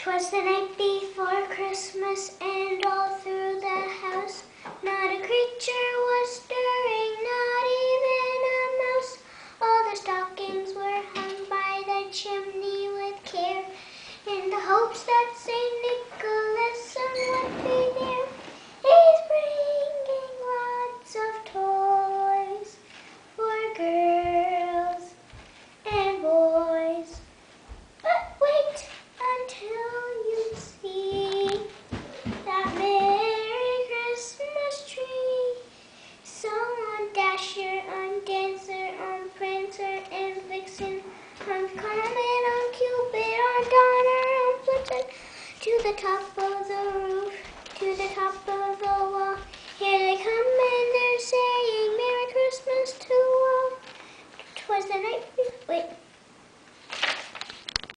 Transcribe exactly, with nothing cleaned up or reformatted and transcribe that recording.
'Twas the night before Christmas, and all through the house not a creature was stirring, not even a mouse. All the stockings were hung by the chimney with care, in the hopes that Saint Nicholas soon would be there. He's bringing lots of toys for girls and boys. But wait until you see that merry Christmas tree. So on Dasher, on Dancer, on Prancer and Vixen, on Comet, on Cupid, on Donner, on Blitzen, to the top of the roof, to the top of the wall.